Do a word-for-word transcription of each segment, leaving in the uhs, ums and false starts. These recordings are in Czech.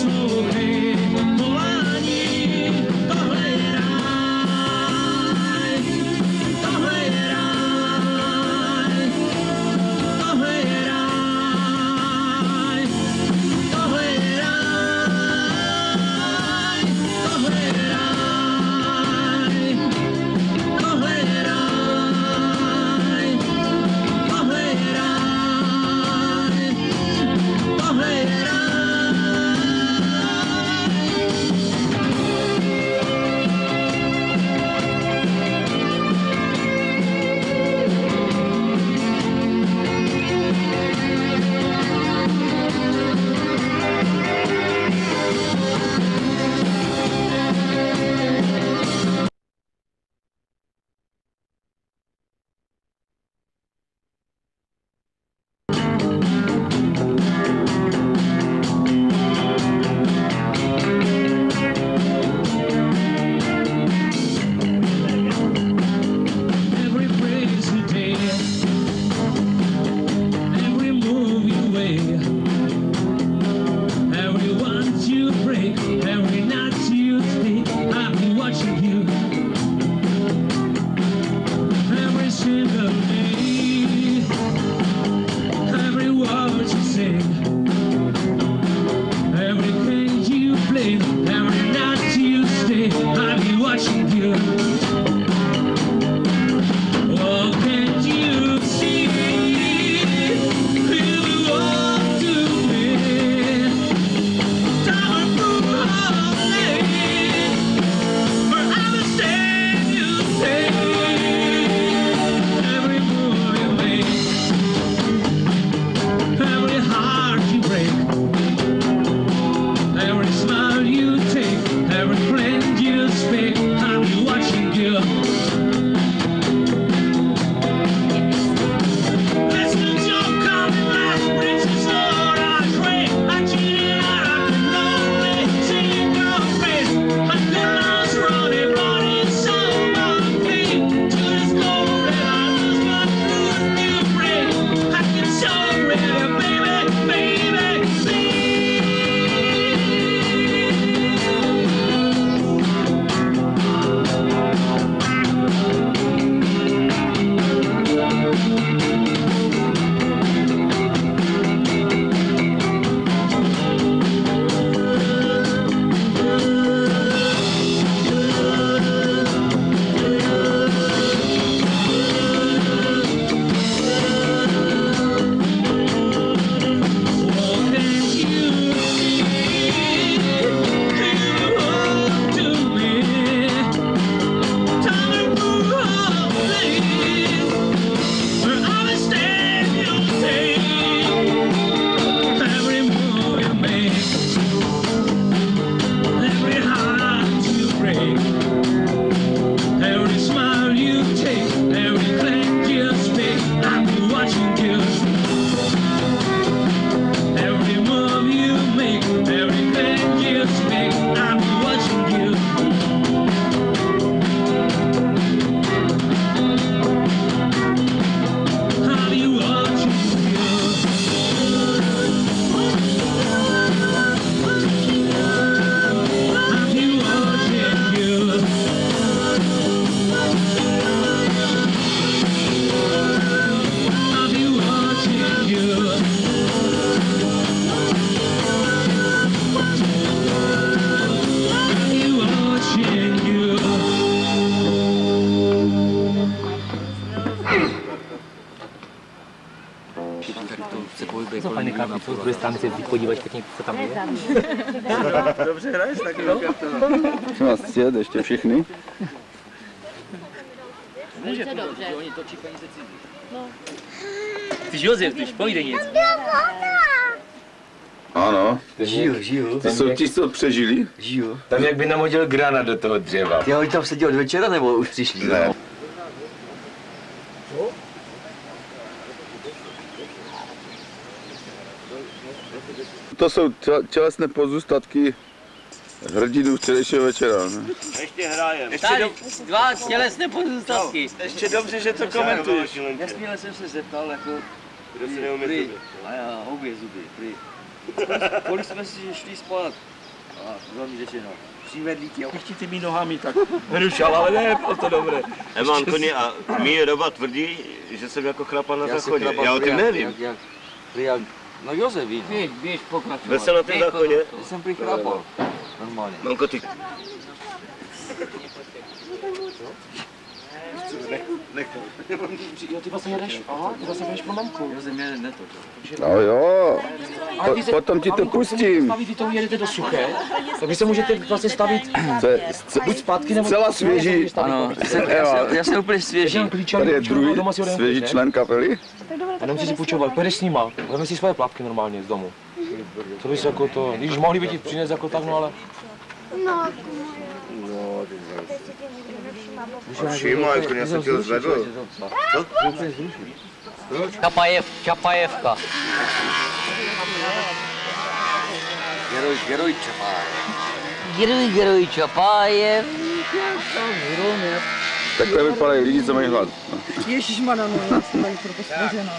poslouchej volání, tohle je ráj, tohle je ráj, tohle je ráj, tohle je ráj, tohle je ráj, tohle je ráj, tohle je ráj, tohle je ráj. Every breath you take, every move you make, every one you break, every night you speak, I've been watching you. Every single day, every word you sing, everything you play, every night you stay, I've been watching you. Oh, can't you see who you are to me? Time to holiday, forever stand you say. Every move you make, every heart you break, every smile you take, every friend you speak, I'll be watching you. Listen to your coming like bridges or I pray. I cheated out, I've been lonely, seeing your face. I feel lost running, but it's so unfair. To this glory, I lose my truth, you break. I can show it, baby, baby, please. Every smile you take, every claim you speak, I'll be watching you. Every move you make, every claim you speak, I'll be watching you. I'll be watching you. I'll be watching you. I'll be watching you. I'll be watching you. Co fajný karty, co z druhé strany se podívat pěkně, co tam je. Dobře hraješ takovou kartu. Co vás ctět, ještě všechny? Může to dobře. Oni točí peníze cizí. No. Ty jsi Josef, ty povídej něco. Ano. Žiju, žiju. Ty jsou ti, co přežili? Žiju. Tam jak by nahodil grana do toho dřeva. Ty oni tam sedí od večera, nebo už přišli? Ne. To jsou tělesné pozůstatky hrdinů včerejšího večera. Ne? Ještě hrajem. Ještě do... dva tělesné pozůstatky. No, ještě dobře, že to komentuješ. Nesmíle jsem se zeptal, jako... Kdo se neumí prý, zuby. a já, obě zuby, prý. Kolik jsme si šli spát? A velmi řečeno. Přivedli tě. Ještě těmi nohami tak hrušal, ale ne, bylo to dobré. Eman, koně, a mi Roba tvrdí, že jsem jako chlapa na Já záchodě. jsem Já o tom nevím. Jak, jak, jak, no Josef víc. Běž, běž pokračovat. Byl jsem na tom záchodě. Já jsem přichrapal. Normálně. Mamko, ty... Jo, ty vlastně jedeš, aha, ty vlastně jedeš pro mamku. Josef mě netočil. No jo, po, potom ti to pustím. Staví, vy to jedete do suché, tak vy se můžete vlastně stavit Ce, buď zpátky, nebo... Zcela svěží. Ano, jsem, já, jsem, já jsem úplně svěží. Tady je druhý svěží člen kapely. A nemusíš si půjčovat, pojedeš s nima, vezmi si svoje plavky normálně z domu. To bys jako to, když mohli by ti přinést jako tak, no ale... Všimla, jako já jsem tě zvedl. Čapajev, Čapajevka. Geroj, geroj Čapájev. Geroj, geroj, Čapájev. Takhle vypadají lidi, co mají hlad. Ježišmarja, no já jsem tady proto spořená.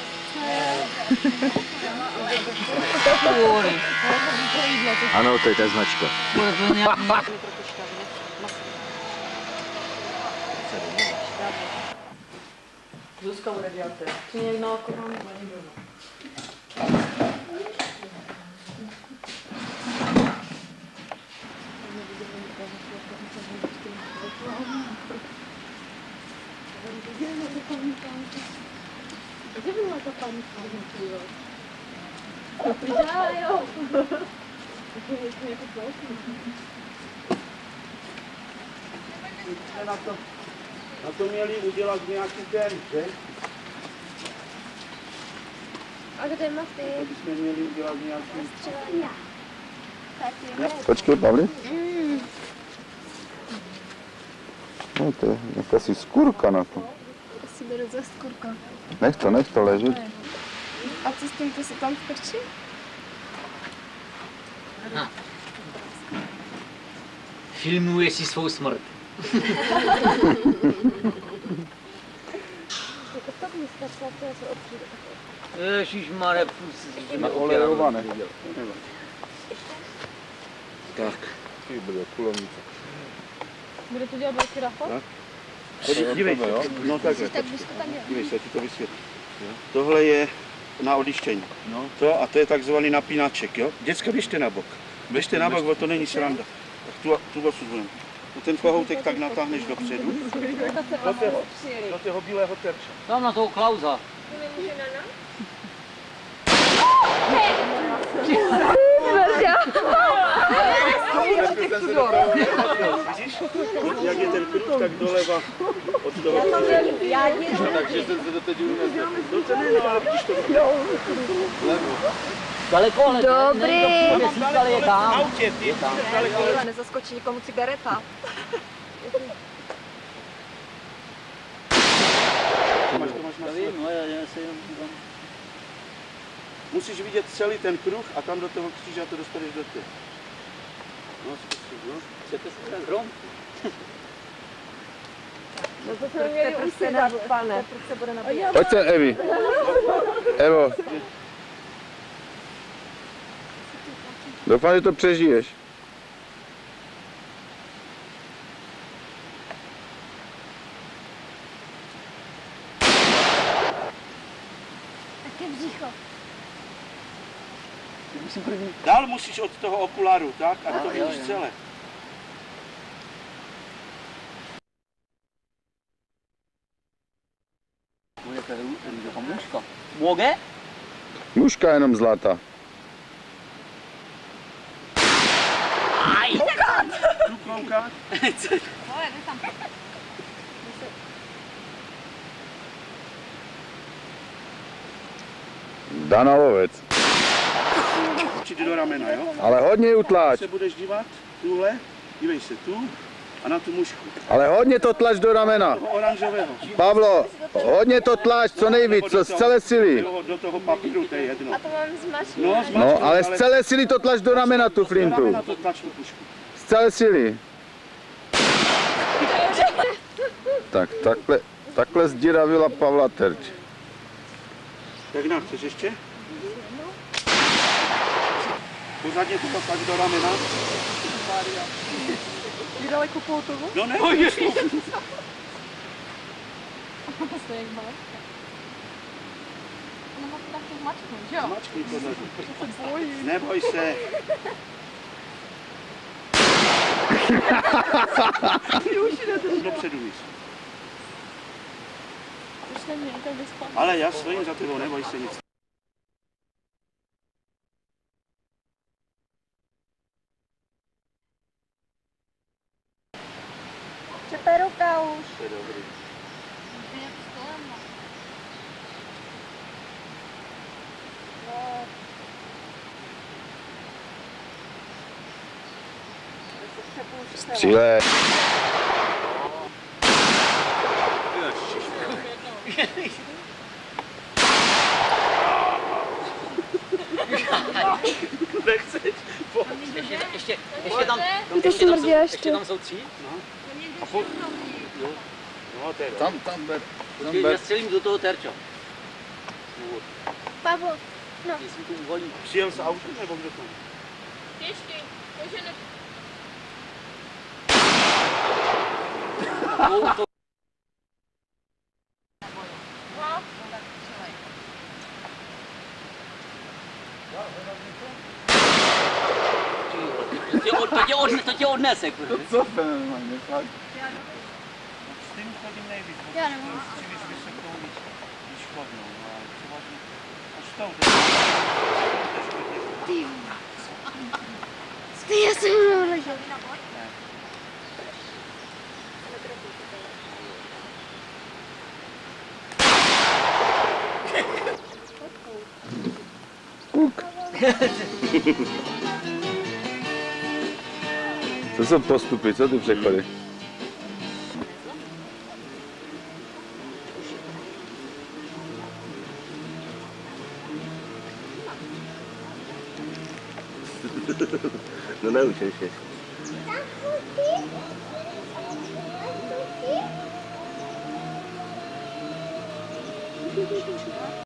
Ano, to je ta značka. Zuzka bude dělat to. Či nějak na alkohol nebo někdo. Kde byla ta paní? No přijá, jo. Na to, na to měli udělat nějaký den, že? A kde máš ty? To bychom měli udělat nějaký... Střelení. Počkej, Pavli. No to je jakási skůrka na to. Si beru za skůrka. Nech to, nech to ležet. A co s tím, to se tam strčí? Filmuje si svou smrt. Ježišmarja, Olejované. Tak. Ty bude, kulovnice. Bude to dělat velký rafal? Dívej se, no takhle. Tak bys to tam dělal. Dívej se, já ti to vysvětlím. Tohle je na odlištění. No. To a to je takzvaný napínaček, jo? Děcka, běžte na bok. Běžte na bok, bo to není sranda. Tak tu, tu osu budeme. No ten kohoutek tak natáhneš dopředu. Do toho, do toho bílého terče. Tam na toho Klausa. Vidíš? Jak je ten kruh, tak doleva od toho. Takže jsem se do té díru nezdal. No to ne, no, ale vidíš to. Daleko, ale Dobrý. ale je tam. Autě, ty. Daleko. Nezaskočí nikomu cigareta. Máš to, máš na sebe. Musíš vidět celý ten kruh a tam do toho kříže a to dostaneš do těch. No, zkusím, no. Chcete si ten hrom? No to jsme měli usedat, pane. Se bude nabíjet. Pojď sem, Evi. Evo. Doufám, že to přežiješ. Také břicho. Dál musíš od toho okuláru, tak? A to vidíš celé. Může? Mužka jenom zlata. Tu koukat. Dana Lovec. Určitě do ramena, jo? Ale hodně utlač. Se budeš dívat, tuhle, dívej se tu a na tu mužku. Ale hodně to tlač do ramena. Toho oranžového. Pavlo, hodně to tlač, co nejvíc, co z celé síly. Do, do toho papíru, to je jedno. A to mám zmačknout. No, No, zmačknout, ale z celé síly to tlač do ramena tu do flintu. ramena to tlač tu pušku. Z celé síly. Tak, takhle, takhle zdiravila Pavla terč. Jak nám chceš ještě? Pořádně to tak do ramena. Je daleko po hotovo? No ne, To je jak bábka. Ona má to tak zmačknout, že jo? Zmačkni to zadu. To se bojím. Neboj se. Ty už jdete, Dopředu víc. už neměj, tak vyspadne. Ale já stojím za tebou, neboj se nic. Čepe ruka už. To je dobrý. Střílej. Nechceš? Ještě, ještě, ještě tam, To smrdí ještě. tam jsou tři? A po... Jo. No, to je Tam, tam ber. Tam Počkej, ber. já střelím do toho terča. Pavlo, no. Jestli tu uvolím. Přijel s autem nebo kdo tam? Pěšky, takže ne... To- To tě, od, to, tě odne, to tě odnese, kurva. Co to normálně, fakt? S tím chodím nejvíc. Já nemám. Chci víc vysokou, víc, víc škodnou. No, ale převážně až tou. Ty. Ty, já jsem mnou ležel. Co jsou postupy, co ty přechody? No naučím se. Tam